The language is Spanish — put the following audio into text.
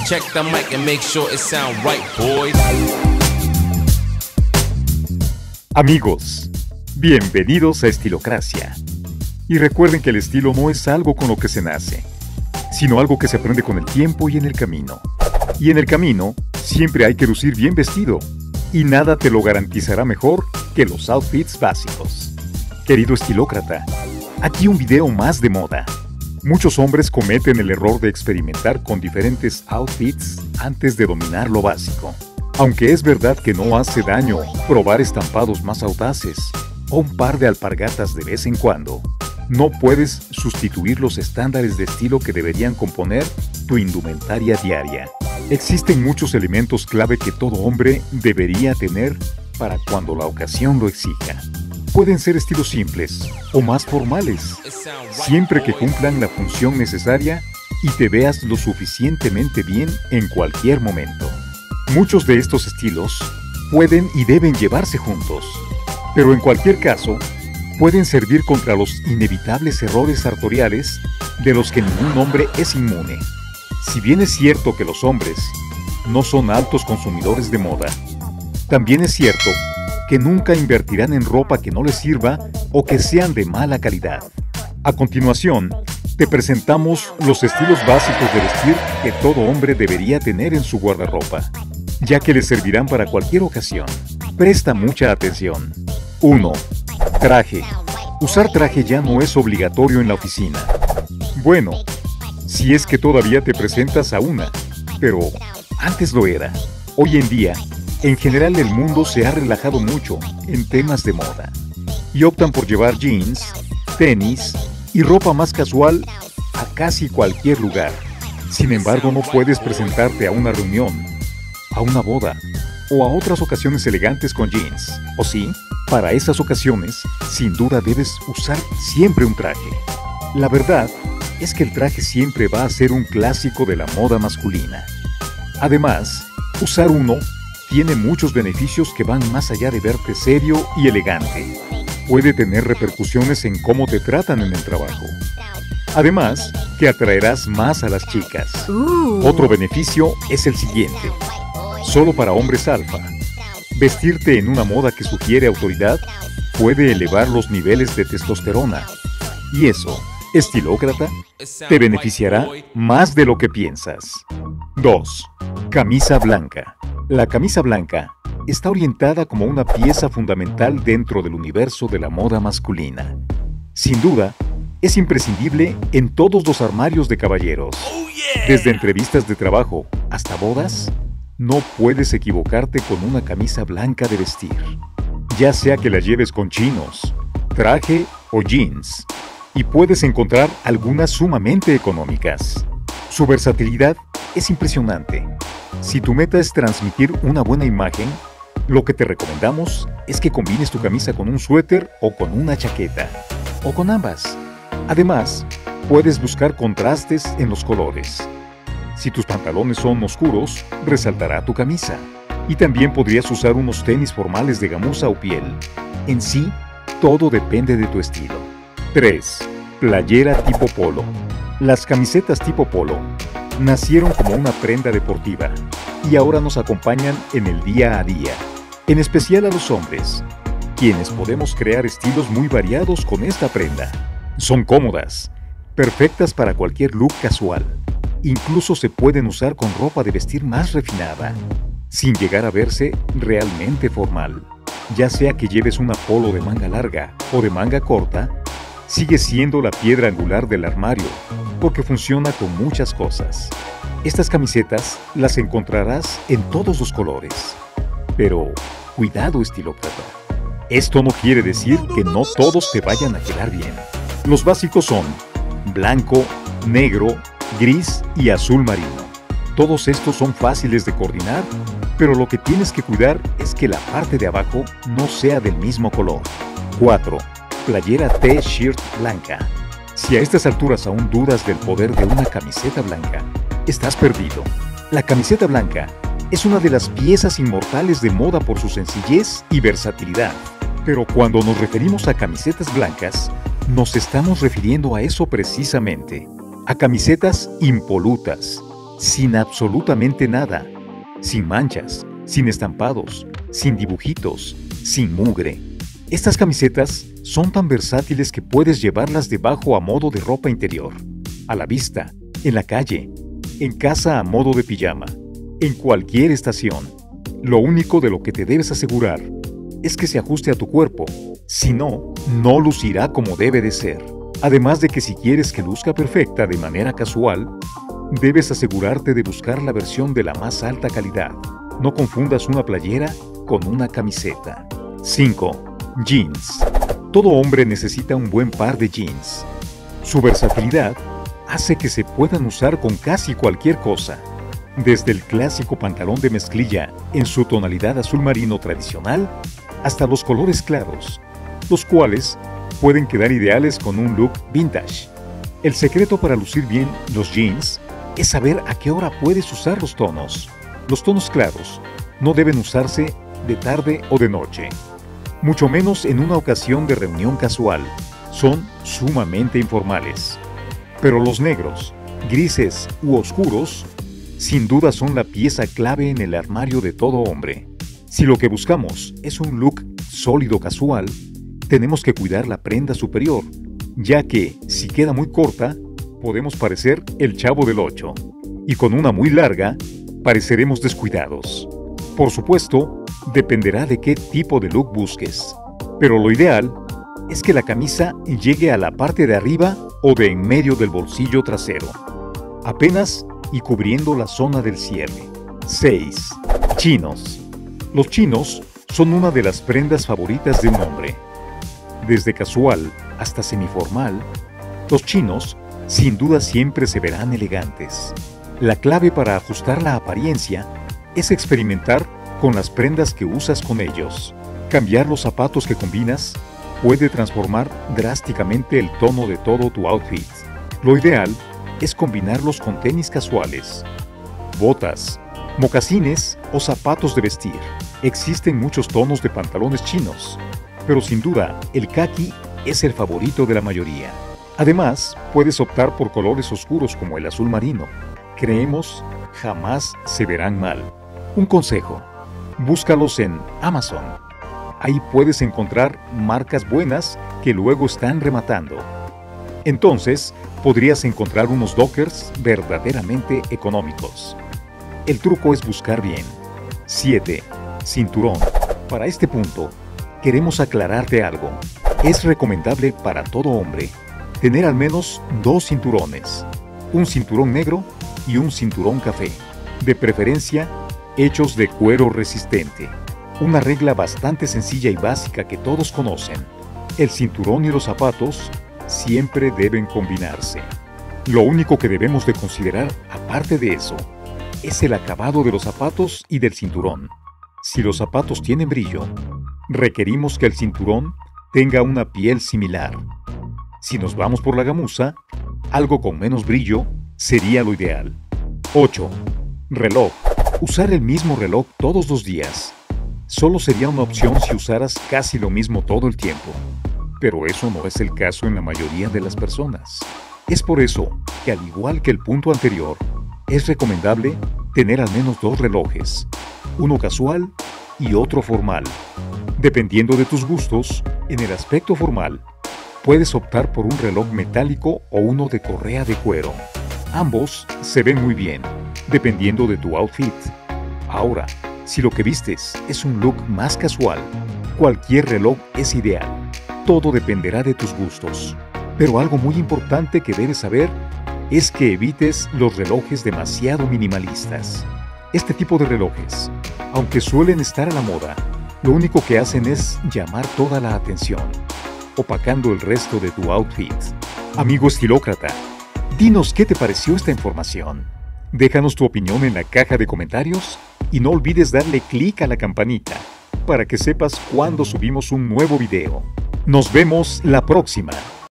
Check the mic and make sure it sound right, boys. Amigos, bienvenidos a Estilocracia. Y recuerden que el estilo no es algo con lo que se nace, sino algo que se aprende con el tiempo y en el camino. Y en el camino, siempre hay que lucir bien vestido, y nada te lo garantizará mejor que los outfits básicos. Querido estilócrata, aquí un video más de moda. Muchos hombres cometen el error de experimentar con diferentes outfits antes de dominar lo básico. Aunque es verdad que no hace daño probar estampados más audaces o un par de alpargatas de vez en cuando, no puedes sustituir los estándares de estilo que deberían componer tu indumentaria diaria. Existen muchos elementos clave que todo hombre debería tener para cuando la ocasión lo exija. Pueden ser estilos simples o más formales, siempre que cumplan la función necesaria y te veas lo suficientemente bien en cualquier momento. Muchos de estos estilos pueden y deben llevarse juntos, pero en cualquier caso, pueden servir contra los inevitables errores sartoriales de los que ningún hombre es inmune. Si bien es cierto que los hombres no son altos consumidores de moda, también es cierto que nunca invertirán en ropa que no les sirva o que sean de mala calidad. A continuación, te presentamos los estilos básicos de vestir que todo hombre debería tener en su guardarropa, ya que le servirán para cualquier ocasión. Presta mucha atención. 1. Traje. Usar traje ya no es obligatorio en la oficina. Bueno, si es que todavía te presentas a una, pero antes lo era. Hoy en día, en general el mundo se ha relajado mucho en temas de moda y optan por llevar jeans, tenis y ropa más casual a casi cualquier lugar. Sin embargo, no puedes presentarte a una reunión, a una boda o a otras ocasiones elegantes con jeans, ¿o sí? Para esas ocasiones, sin duda debes usar siempre un traje. La verdad es que el traje siempre va a ser un clásico de la moda masculina. Además, usar uno tiene muchos beneficios que van más allá de verte serio y elegante. Puede tener repercusiones en cómo te tratan en el trabajo. Además, que atraerás más a las chicas. Otro beneficio es el siguiente. Solo para hombres alfa, vestirte en una moda que sugiere autoridad puede elevar los niveles de testosterona. Y eso, estilócrata, te beneficiará más de lo que piensas. 2. Camisa blanca. La camisa blanca está orientada como una pieza fundamental dentro del universo de la moda masculina. Sin duda, es imprescindible en todos los armarios de caballeros. Desde entrevistas de trabajo hasta bodas, no puedes equivocarte con una camisa blanca de vestir. Ya sea que la lleves con chinos, traje o jeans, y puedes encontrar algunas sumamente económicas. Su versatilidad es impresionante. Si tu meta es transmitir una buena imagen, lo que te recomendamos es que combines tu camisa con un suéter o con una chaqueta, o con ambas. Además, puedes buscar contrastes en los colores. Si tus pantalones son oscuros, resaltará tu camisa. Y también podrías usar unos tenis formales de gamuza o piel. En sí, todo depende de tu estilo. 3. Playera tipo polo. Las camisetas tipo polo nacieron como una prenda deportiva y ahora nos acompañan en el día a día, en especial a los hombres, quienes podemos crear estilos muy variados con esta prenda. Son cómodas, perfectas para cualquier look casual. Incluso se pueden usar con ropa de vestir más refinada, sin llegar a verse realmente formal. Ya sea que lleves una polo de manga larga o de manga corta, sigue siendo la piedra angular del armario, porque funciona con muchas cosas. Estas camisetas las encontrarás en todos los colores. Pero, cuidado estilócrata. Esto no quiere decir que no todos te vayan a quedar bien. Los básicos son blanco, negro, gris y azul marino. Todos estos son fáciles de coordinar, pero lo que tienes que cuidar es que la parte de abajo no sea del mismo color. 4. Playera T-shirt blanca. Si a estas alturas aún dudas del poder de una camiseta blanca, estás perdido. La camiseta blanca es una de las piezas inmortales de moda por su sencillez y versatilidad. Pero cuando nos referimos a camisetas blancas, nos estamos refiriendo a eso precisamente, a camisetas impolutas, sin absolutamente nada, sin manchas, sin estampados, sin dibujitos, sin mugre. Estas camisetas son tan versátiles que puedes llevarlas debajo a modo de ropa interior, a la vista, en la calle, en casa a modo de pijama, en cualquier estación. Lo único de lo que te debes asegurar es que se ajuste a tu cuerpo, si no, no lucirá como debe de ser. Además de que si quieres que luzca perfecta de manera casual, debes asegurarte de buscar la versión de la más alta calidad. No confundas una playera con una camiseta. 5. Jeans. Todo hombre necesita un buen par de jeans. Su versatilidad hace que se puedan usar con casi cualquier cosa, desde el clásico pantalón de mezclilla en su tonalidad azul marino tradicional hasta los colores claros, los cuales pueden quedar ideales con un look vintage. El secreto para lucir bien los jeans es saber a qué hora puedes usar los tonos. Los tonos claros no deben usarse de tarde o de noche, mucho menos en una ocasión de reunión casual. Son sumamente informales. Pero los negros, grises u oscuros, sin duda son la pieza clave en el armario de todo hombre. Si lo que buscamos es un look sólido casual, tenemos que cuidar la prenda superior, ya que, si queda muy corta, podemos parecer el Chavo del Ocho, y con una muy larga, pareceremos descuidados. Por supuesto, dependerá de qué tipo de look busques, pero lo ideal es que la camisa llegue a la parte de arriba o de en medio del bolsillo trasero, apenas y cubriendo la zona del cierre. 6. Chinos. Los chinos son una de las prendas favoritas de un hombre. Desde casual hasta semiformal, los chinos sin duda siempre se verán elegantes. La clave para ajustar la apariencia es experimentar con las prendas que usas con ellos. Cambiar los zapatos que combinas puede transformar drásticamente el tono de todo tu outfit. Lo ideal es combinarlos con tenis casuales, botas, mocasines o zapatos de vestir. Existen muchos tonos de pantalones chinos, pero sin duda el caqui es el favorito de la mayoría. Además, puedes optar por colores oscuros como el azul marino. Creemos, jamás se verán mal. Un consejo: búscalos en Amazon. Ahí puedes encontrar marcas buenas que luego están rematando. Entonces, podrías encontrar unos dockers verdaderamente económicos. El truco es buscar bien. 7. Cinturón. Para este punto, queremos aclararte algo. Es recomendable para todo hombre tener al menos 2 cinturones, un cinturón negro y un cinturón café, de preferencia hechos de cuero resistente. Una regla bastante sencilla y básica que todos conocen: el cinturón y los zapatos siempre deben combinarse. Lo único que debemos de considerar, aparte de eso, es el acabado de los zapatos y del cinturón. Si los zapatos tienen brillo, requerimos que el cinturón tenga una piel similar. Si nos vamos por la gamuza, algo con menos brillo sería lo ideal. 8. Reloj. Usar el mismo reloj todos los días solo sería una opción si usaras casi lo mismo todo el tiempo. Pero eso no es el caso en la mayoría de las personas. Es por eso que, al igual que el punto anterior, es recomendable tener al menos 2 relojes, uno casual y otro formal. Dependiendo de tus gustos, en el aspecto formal, puedes optar por un reloj metálico o uno de correa de cuero. Ambos se ven muy bien, dependiendo de tu outfit. Ahora, si lo que vistes es un look más casual, cualquier reloj es ideal. Todo dependerá de tus gustos. Pero algo muy importante que debes saber es que evites los relojes demasiado minimalistas. Este tipo de relojes, aunque suelen estar a la moda, lo único que hacen es llamar toda la atención, opacando el resto de tu outfit. Amigo estilócrata, dinos qué te pareció esta información. Déjanos tu opinión en la caja de comentarios y no olvides darle clic a la campanita para que sepas cuando subimos un nuevo video. Nos vemos la próxima.